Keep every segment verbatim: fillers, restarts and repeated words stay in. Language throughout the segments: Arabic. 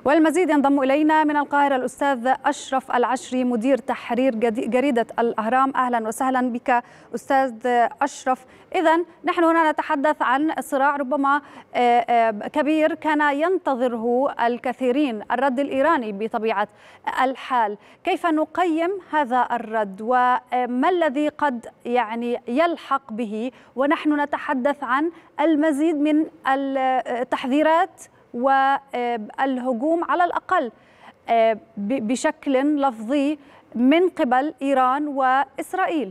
والمزيد ينضم إلينا من القاهرة الأستاذ أشرف العشري مدير تحرير جريدة الأهرام. أهلا وسهلا بك أستاذ أشرف. إذن نحن هنا نتحدث عن صراع ربما كبير كان ينتظره الكثيرين، الرد الإيراني بطبيعة الحال. كيف نقيم هذا الرد وما الذي قد يعني يلحق به ونحن نتحدث عن المزيد من التحذيرات والهجوم على الأقل بشكل لفظي من قبل إيران وإسرائيل؟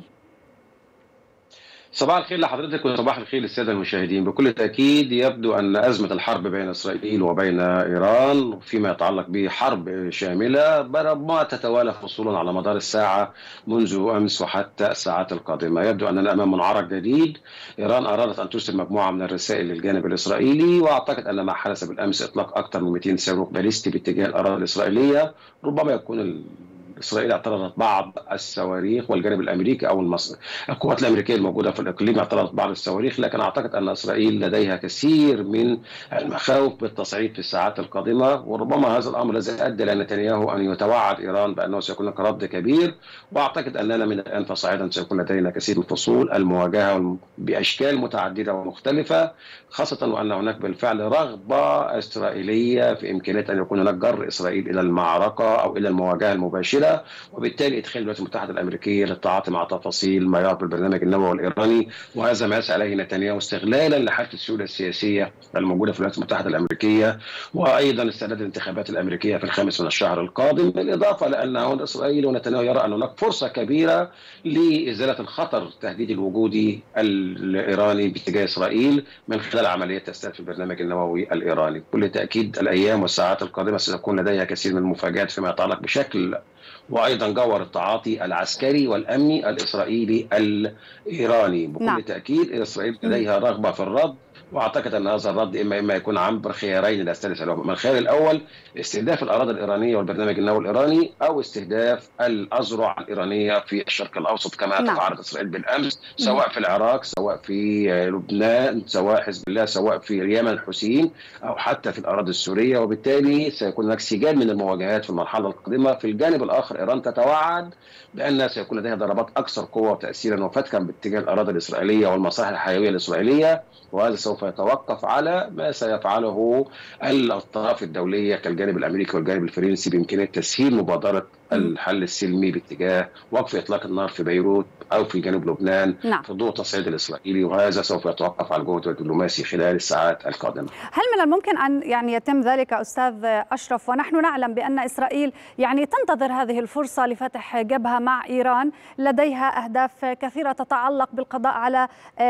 صباح الخير لحضرتك وصباح الخير للسادة المشاهدين. بكل تأكيد يبدو أن أزمة الحرب بين إسرائيل وبين إيران فيما يتعلق بحرب شاملة ربما تتوالى فصولا على مدار الساعة منذ أمس وحتى الساعات القادمة. يبدو أننا أمام منعرك جديد. إيران أرادت أن ترسل مجموعة من الرسائل للجانب الإسرائيلي، وأعتقد أن ما حدث بالأمس إطلاق أكثر من مئتين صاروخ باليستي باتجاه الأراضي الإسرائيلية. ربما يكون إسرائيل اعترضت بعض الصواريخ والجانب الأمريكي أو المصري القوات الأمريكية الموجودة في الإقليم اعترضت بعض الصواريخ، لكن أعتقد أن إسرائيل لديها كثير من المخاوف بالتصعيد في الساعات القادمة، وربما هذا الأمر الذي أدى إلى نتنياهو أن يتوعد إيران بأنه سيكون هناك رد كبير. وأعتقد أننا من الآن فصاعدا سيكون لدينا كثير من فصول المواجهة بأشكال متعددة ومختلفة، خاصة وأن هناك بالفعل رغبة إسرائيلية في إمكانية أن يكون هناك جر إسرائيل إلى المعركة أو إلى المواجهة المباشرة، وبالتالي ادخال الولايات المتحده الامريكيه للتعاطي مع تفاصيل ما يعرف بالبرنامج النووي الايراني، وهذا ما يسعى اليه نتنياهو استغلالا لحاله السيوله السياسيه الموجوده في الولايات المتحده الامريكيه، وايضا استعداد الانتخابات الامريكيه في الخامس من الشهر القادم، بالاضافه لان هون اسرائيل ونتنياهو يرى ان هناك فرصه كبيره لازاله الخطر التهديدي الوجودي الايراني باتجاه اسرائيل من خلال عمليه تستهدف البرنامج النووي الايراني. بكل تاكيد الايام والساعات القادمه ستكون لديها كثير من المفاجات فيما يتعلق بشكل وأيضا جوهر التعاطي العسكري والأمني الإسرائيلي الإيراني. بكل نعم. تأكيد إسرائيل لديها رغبة في الرد، واعتقد ان هذا الرد اما اما يكون عبر خيارين لا استثناء لهما. الخيار الاول استهداف الاراضي الايرانيه والبرنامج النووي الايراني، او استهداف الاذرع الايرانيه في الشرق الاوسط كما تفعلت اسرائيل بالامس، سواء في العراق، سواء في لبنان، سواء حزب الله، سواء في اليمن الحوثيين، او حتى في الاراضي السوريه. وبالتالي سيكون هناك سجال من المواجهات في المرحله القادمه. في الجانب الاخر ايران تتوعد بان سيكون لديها ضربات اكثر قوه وتاثيرا وفتكا باتجاه الاراضي الاسرائيليه والمصالح الحيويه الاسرائيليه، وهذا سوف يتوقف على ما سيفعله الأطراف الدولية كالجانب الأمريكي والجانب الفرنسي بإمكانية تسهيل مبادرة الحل السلمي باتجاه وقف إطلاق النار في بيروت أو في جنوب لبنان نعم. في ضوء التصعيد الإسرائيلي، وهذا سوف يتوقف على الجهد الدبلوماسي خلال الساعات القادمة. هل من الممكن أن يعني يتم ذلك أستاذ أشرف، ونحن نعلم بأن إسرائيل يعني تنتظر هذه الفرصة لفتح جبهة مع إيران، لديها أهداف كثيرة تتعلق بالقضاء على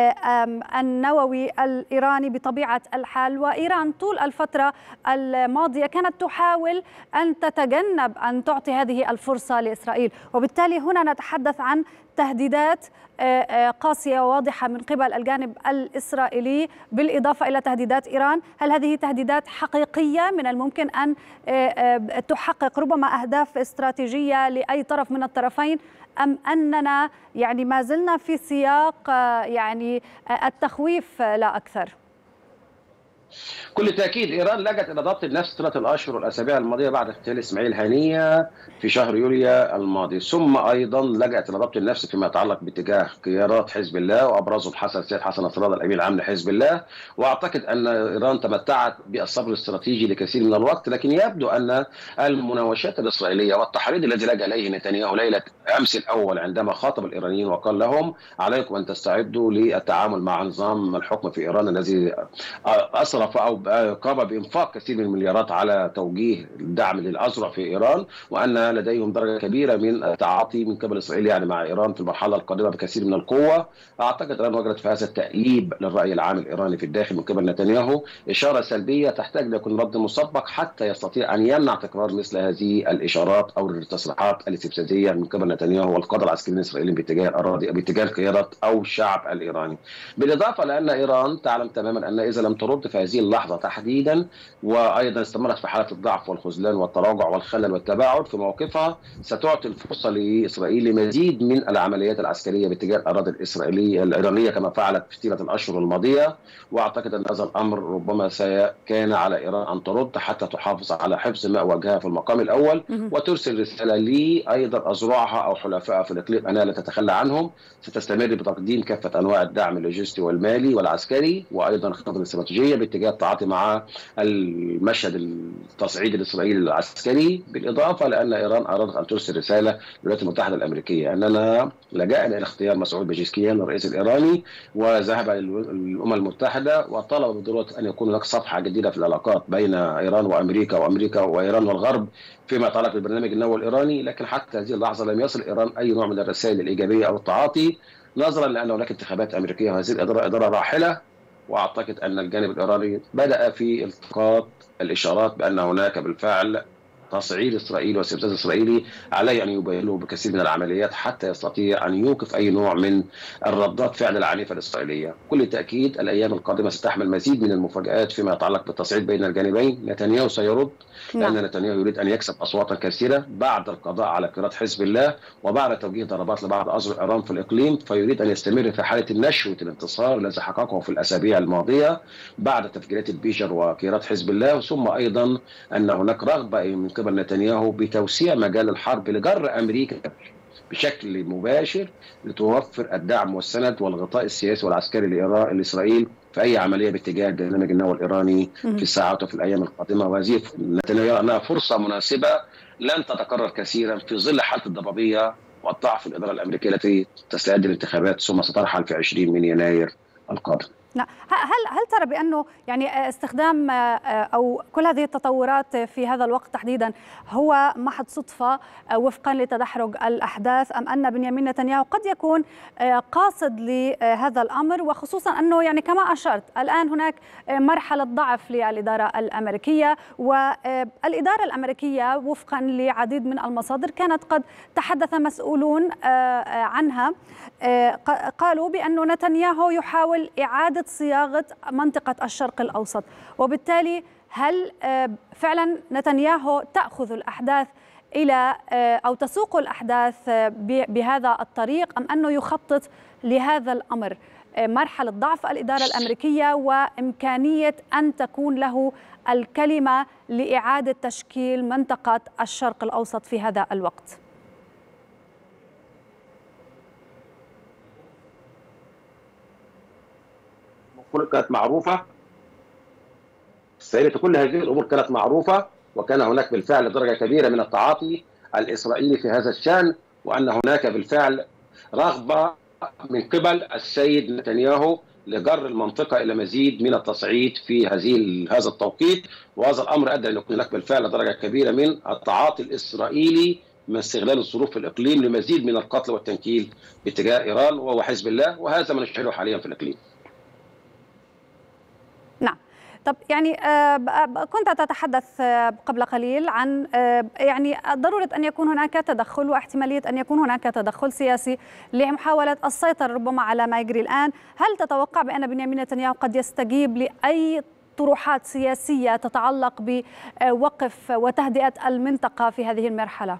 النووي الإيراني بطبيعة الحال، وإيران طول الفترة الماضية كانت تحاول أن تتجنب أن تعطي هذه الفرصة لإسرائيل، وبالتالي هنا نتحدث عن تهديدات قاسية وواضحة من قبل الجانب الإسرائيلي بالإضافة إلى تهديدات إيران. هل هذه تهديدات حقيقية من الممكن أن تحقق ربما أهداف استراتيجية لأي طرف من الطرفين، أم أننا يعني ما زلنا في سياق يعني التخويف لا أكثر؟ كل تأكيد إيران لجأت إلى ضبط النفس ثلاث الأشهر والأسابيع الماضية بعد اغتيال إسماعيل هنية في شهر يوليو الماضي، ثم أيضا لجأت إلى ضبط النفس فيما يتعلق باتجاه قيادات حزب الله وأبرزهم حسن السيد حسن نصر الله الأمين العام لحزب الله. وأعتقد أن إيران تمتعت بالصبر الاستراتيجي لكثير من الوقت، لكن يبدو أن المناوشات الإسرائيلية والتحريض الذي لجأ إليه نتنياهو ليلة أمس الأول عندما خاطب الإيرانيين وقال لهم عليكم أن تستعدوا للتعامل مع نظام الحكم في إيران الذي أسرف أو قام بإنفاق كثير من المليارات على توجيه الدعم للأذرع في إيران، وأن لديهم درجة كبيرة من التعاطي من قبل إسرائيل يعني مع إيران في المرحلة القادمة بكثير من القوة. أعتقد أن وجدت في هذا التأليب للرأي العام الإيراني في الداخل من قبل نتنياهو إشارة سلبية تحتاج ليكون رد مسبق حتى يستطيع أن يمنع تكرار مثل هذه الإشارات أو التصريحات الاستفزازية من قبل نتنياهو والقادة العسكريين الإسرائيليين باتجاه الأراضي باتجاه القيادة أو الشعب الإيراني. بالإضافة لأن إيران تعلم تماما أن إذا لم ترد في هذه هذه اللحظة تحديدا، وأيضا استمرت في حالة الضعف والخذلان والتراجع والخلل والتباعد في موقفها، ستعطي الفرصة لإسرائيل لمزيد من العمليات العسكرية باتجاه الأراضي الإسرائيلية الإيرانية كما فعلت في طيلة الأشهر الماضية. وأعتقد أن هذا الأمر ربما كان على إيران أن ترد حتى تحافظ على حفظ ماء وجهها في المقام الأول، وترسل رسالة لي أيضا أذرعها أو حلفائها في الإقليم أنها لا تتخلى عنهم، ستستمر بتقديم كافة أنواع الدعم اللوجستي والمالي والعسكري، وأيضا خطط الاستراتيجية باتجاه التعاطي مع المشهد التصعيدي الإسرائيلي العسكري، بالإضافة لأن إيران أرادت أن ترسل رسالة للولايات المتحدة الأمريكية أننا لجأنا إلى اختيار مسعود بيزشكيان الرئيس الإيراني، وذهب إلى الأمم المتحدة وطلب بضرورة أن يكون هناك صفحة جديدة في العلاقات بين إيران وأمريكا وأمريكا وإيران والغرب فيما يتعلق بالبرنامج النووي الإيراني. لكن حتى هذه اللحظة لم يصل إيران أي نوع من الرسائل الإيجابية أو التعاطي، نظرا لأن هناك انتخابات أمريكية وهذه الإدارة إدارة راحلة. وأعتقد أن الجانب الإيراني بدأ في التقاط الإشارات بأن هناك بالفعل تصعيد إسرائيل واستفزاز إسرائيلي عليه أن يبينه بكثير من العمليات حتى يستطيع أن يوقف أي نوع من الردات فعل العنيفة الإسرائيلية. كل تأكيد الأيام القادمة ستحمل مزيد من المفاجآت فيما يتعلق بالتصعيد بين الجانبين. نتنياهو سيرد لأن نتنياهو يريد أن يكسب أصواتا كثيرة بعد القضاء على قيادات حزب الله وبعد توجيه ضربات لبعض أذرع إيران في الإقليم، فيريد أن يستمر في حالة النشوة الانتصار الذي حققه في الأسابيع الماضية بعد تفجيرات البيجر وقيادات حزب الله، ثم أيضا أن هناك رغبة من قبل نتنياهو بتوسيع مجال الحرب لجر أمريكا بشكل مباشر لتوفر الدعم والسند والغطاء السياسي والعسكري لإسرائيل في أي عملية باتجاه البرنامج النووي الإيراني في الساعات وفي الأيام القادمة. وهذه نتنياهو أنها فرصة مناسبة لن تتكرر كثيرا في ظل حالة الضبابية والضعف الإدارة الأمريكية التي تستعد للانتخابات ثم سترحل في عشرين من يناير القادم. لا، هل هل ترى بانه يعني استخدام او كل هذه التطورات في هذا الوقت تحديدا هو محض صدفه وفقا لتدحرج الاحداث، ام ان بنيامين نتنياهو قد يكون قاصد لهذا الامر، وخصوصا انه يعني كما اشرت الان هناك مرحله ضعف للاداره الامريكيه، والاداره الامريكيه وفقا لعديد من المصادر كانت قد تحدث مسؤولون عنها قالوا بأن نتنياهو يحاول إعادة صياغة منطقة الشرق الأوسط، وبالتالي هل فعلا نتنياهو تأخذ الأحداث إلى أو تسوق الأحداث بهذا الطريق، أم أنه يخطط لهذا الأمر مرحلة ضعف الإدارة الأمريكية وإمكانية أن تكون له الكلمة لإعادة تشكيل منطقة الشرق الأوسط في هذا الوقت؟ كانت معروفة سيرة كل هذه الأمور كانت معروفة، وكان هناك بالفعل درجة كبيرة من التعاطي الإسرائيلي في هذا الشأن، وأن هناك بالفعل رغبة من قبل السيد نتنياهو لجر المنطقة إلى مزيد من التصعيد في هذه هذا التوقيت، وهذا الأمر أدى أن يكون هناك بالفعل درجة كبيرة من التعاطي الإسرائيلي من استغلال الظروف في الإقليم لمزيد من القتل والتنكيل باتجاه إيران وهو حزب الله، وهذا ما نشاهده حاليا في الإقليم. نعم. طب يعني كنت تتحدث قبل قليل عن يعني ضرورة أن يكون هناك تدخل واحتمالية أن يكون هناك تدخل سياسي لمحاولة السيطرة ربما على ما يجري الآن. هل تتوقع بأن بنيامين نتنياهو قد يستجيب لأي طروحات سياسية تتعلق بوقف وتهدئة المنطقة في هذه المرحلة؟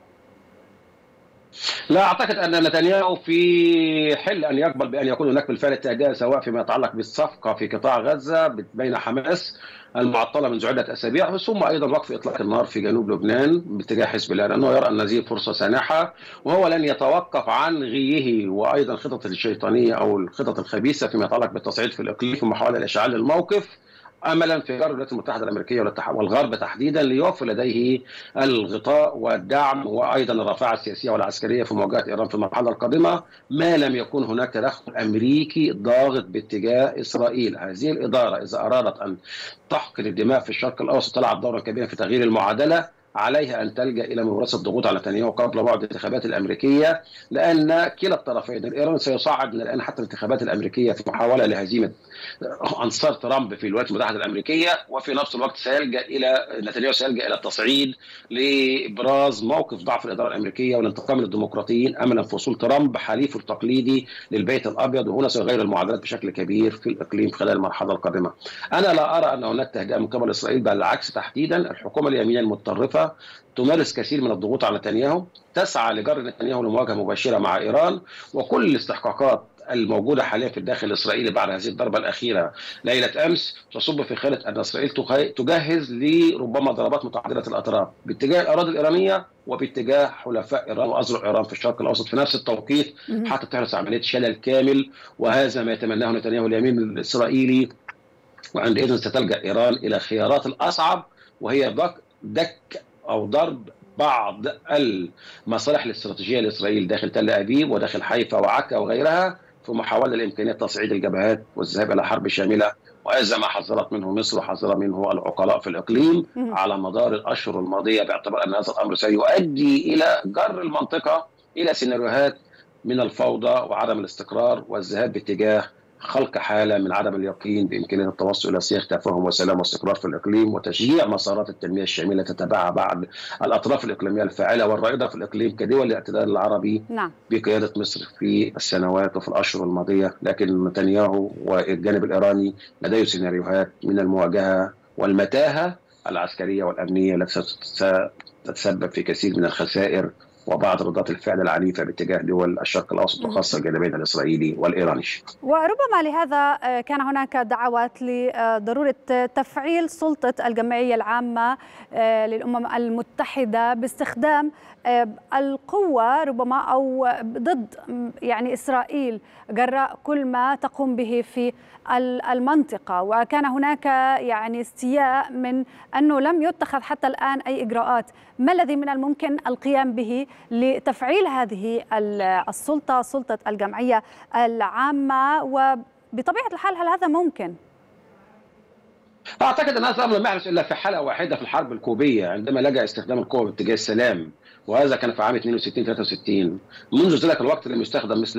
لا أعتقد أن نتنياهو في حل أن يقبل بأن يكون هناك بالفعل تهدئة، سواء فيما يتعلق بالصفقة في قطاع غزة بين حماس المعطلة منذ عدة أسابيع، ثم أيضا وقف إطلاق النار في جنوب لبنان باتجاه حزب الله، لأنه يرى أن هذه فرصة سانحة وهو لن يتوقف عن غيه وأيضا خطط الشيطانية أو الخطط الخبيثة فيما يتعلق بالتصعيد في الإقليم في محاولة لإشعال الموقف، املا في جر الولايات المتحده الامريكيه والغرب تحديدا ليوفر لديه الغطاء والدعم وايضا الرافعه السياسيه والعسكريه في مواجهه ايران في المرحله القادمه، ما لم يكن هناك تدخل امريكي ضاغط باتجاه اسرائيل. هذه الاداره اذا ارادت ان تحقن الدماء في الشرق الاوسط تلعب دورا كبيرا في تغيير المعادله، عليها أن تلجأ إلى ممارسة الضغوط على نتنياهو قبل بعد الانتخابات الأمريكية، لأن كلا الطرفين الإيراني سيصعد من الآن حتى الانتخابات الأمريكية في محاولة لهزيمة أنصار ترامب في الولايات المتحدة الأمريكية، وفي نفس الوقت سيلجأ إلى نتنياهو سيلجأ إلى التصعيد لإبراز موقف ضعف الإدارة الأمريكية والانتقام للديمقراطيين أملا في وصول ترامب حليفه التقليدي للبيت الأبيض، وهنا سيغير المعادلات بشكل كبير في الإقليم خلال المرحلة القادمة. أنا لا أرى أن هناك تهدئة من قبل إسرائيل، بل العكس تحديدا. الحكومة اليمينية المتطرفة تمارس كثير من الضغوط على نتنياهو، تسعى لجر نتنياهو لمواجهة مباشرة مع إيران، وكل الاستحقاقات الموجودة حاليا في الداخل الإسرائيلي بعد هذه الضربة الأخيرة ليلة أمس تصب في خانة أن إسرائيل تجهز لربما ضربات متعددة الأطراف باتجاه الأراضي الإيرانية وباتجاه حلفاء إيران وأذرع إيران في الشرق الأوسط في نفس التوقيت، حتى تحدث عملية شلل كامل، وهذا ما يتمناه نتنياهو اليمين الإسرائيلي. وعندئذ ستلجأ إيران إلى خيارات الأصعب، وهي دك أو ضرب بعض المصالح الاستراتيجية لإسرائيل داخل تل أبيب وداخل حيفا وعكا وغيرها، في محاولة لإمكانية تصعيد الجبهات والذهاب إلى حرب شاملة، وهذا ما حذرت منه مصر وحذر منه العقلاء في الإقليم على مدار الأشهر الماضية، باعتبار أن هذا الأمر سيؤدي إلى جر المنطقة إلى سيناريوهات من الفوضى وعدم الاستقرار، والذهاب باتجاه خلق حالة من عدم اليقين بإمكانية التوصل إلى سياق تفاهم وسلام واستقرار في الإقليم، وتشجيع مسارات التنمية الشاملة تتبعها بعض الأطراف الإقليمية الفاعلة والرائدة في الإقليم كدول الاعتدال العربي نعم. بقيادة مصر في السنوات وفي الأشهر الماضية. لكن نتنياهو والجانب الإيراني لديه سيناريوهات من المواجهة والمتاهة العسكرية والأمنية التي ستتسبب في كثير من الخسائر وبعض ردات الفعل العنيفة باتجاه دول الشرق الأوسط وخاصة الجانبين الإسرائيلي والإيراني. وربما لهذا كان هناك دعوات لضرورة تفعيل سلطة الجمعية العامة للأمم المتحدة باستخدام القوة ربما أو ضد يعني إسرائيل جراء كل ما تقوم به في المنطقة. وكان هناك يعني استياء من أنه لم يتخذ حتى الآن أي إجراءات. ما الذي من الممكن القيام به لتفعيل هذه السلطة، سلطة الجمعية العامة؟ وبطبيعة الحال هل هذا ممكن؟ أعتقد أن هذا الأمر لم يحدث إلا في حلقة واحدة في الحرب الكوبية عندما لجأ استخدام القوة باتجاه السلام، وهذا كان في عام اثنين وستين ثلاثة وستين. منذ ذلك الوقت لم يستخدم مثل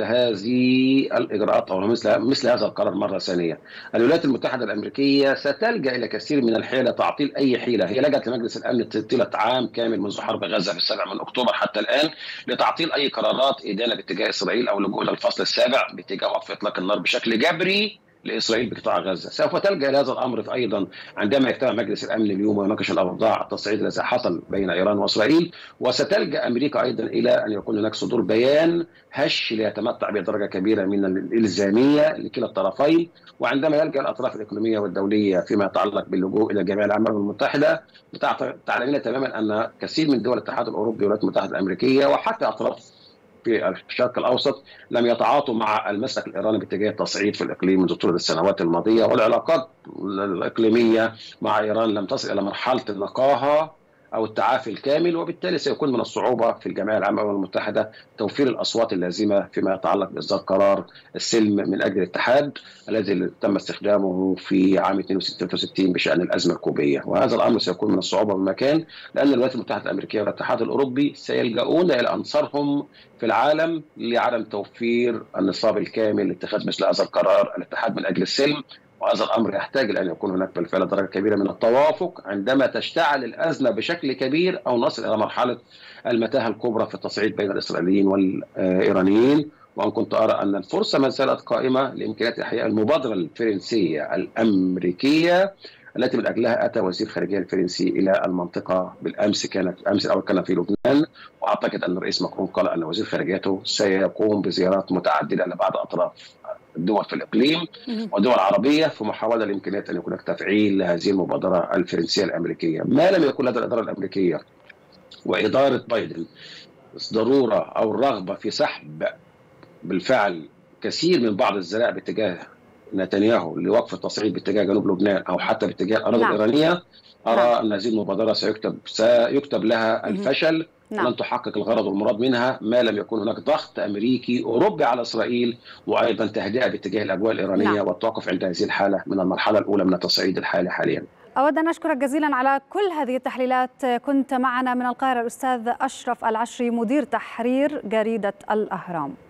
هذه الإجراءات أو مثل مثل هذا القرار مرة ثانية. الولايات المتحدة الأمريكية ستلجأ إلى كثير من الحيلة تعطيل أي حيلة. هي لجأت لمجلس الأمن طيلة عام كامل منذ حرب غزة في السابع من أكتوبر حتى الآن لتعطيل أي قرارات إدانة باتجاه إسرائيل أو اللجوء إلى الفصل السابع باتجاه وقف إطلاق النار بشكل جبري لإسرائيل بقطاع غزة. سوف تلجأ إلى هذا الأمر أيضا عندما يجتمع مجلس الأمن اليوم ويناقش الأوضاع التصعيد الذي حصل بين إيران وإسرائيل، وستلجأ أمريكا أيضا إلى أن يكون هناك صدور بيان هش ليتمتع بدرجة كبيرة من الإلزامية لكلا الطرفين. وعندما يلجأ الأطراف الإقليمية والدولية فيما يتعلق باللجوء إلى الجمعية العامة المتحدة، تعلمين تماما أن كثير من دول الاتحاد الأوروبي والولايات المتحدة الأمريكية وحتى أطراف في الشرق الأوسط لم يتعاطوا مع المسلك الإيراني باتجاه التصعيد في الإقليم منذ طول السنوات الماضية، والعلاقات الإقليمية مع إيران لم تصل إلى مرحلة النقاهة أو التعافي الكامل، وبالتالي سيكون من الصعوبة في الجمعية العامة المتحدة توفير الأصوات اللازمة فيما يتعلق بإصدار قرار السلم من أجل الاتحاد الذي تم استخدامه في عام اثنين وستين ثلاثة وستين بشأن الأزمة الكوبية. وهذا الأمر سيكون من الصعوبة بمكان، لأن الولايات المتحدة الأمريكية والاتحاد الأوروبي سيلجؤون إلى أنصارهم في العالم لعدم توفير النصاب الكامل لاتخاذ مثل هذا القرار الاتحاد من أجل السلم. وهذا الأمر يحتاج إلى أن يكون هناك بالفعل درجة كبيرة من التوافق عندما تشتعل الأزمة بشكل كبير أو نصل إلى مرحلة المتاهة الكبرى في التصعيد بين الإسرائيليين والإيرانيين. وأن كنت أرى أن الفرصة ما زالت قائمة لإمكانية إحياء المبادرة الفرنسية الأمريكية التي من أجلها أتى وزير الخارجية الفرنسي إلى المنطقة بالأمس. كانت أمس الأول كان في لبنان، وأعتقد أن الرئيس ماكرون قال أن وزير خارجيته سيقوم بزيارات متعددة لبعض أطراف الدول في الإقليم ودول عربية في محاولة لإمكانية أن يكون هناك تفعيل لهذه المبادرة الفرنسية الأمريكية. ما لم يكن لدى الإدارة الأمريكية وإدارة بايدن ضرورة أو الرغبة في سحب بالفعل كثير من بعض الزراع باتجاه نتنياهو لوقف التصعيد باتجاه جنوب لبنان أو حتى باتجاه الأراضي نعم. الإيرانية، أرى نعم. أن هذه المبادرة سيكتب سيكتب لها الفشل نعم. ولن تحقق الغرض والمراد منها ما لم يكن هناك ضغط أمريكي أوروبي على إسرائيل، وأيضا تهدئة باتجاه الأجواء الإيرانية نعم. والتوقف عند هذه الحالة من المرحلة الأولى من التصعيد الحالي حاليا. أود أن أشكرك جزيلا على كل هذه التحليلات. كنت معنا من القاهرة الأستاذ أشرف العشري مدير تحرير جريدة الأهرام.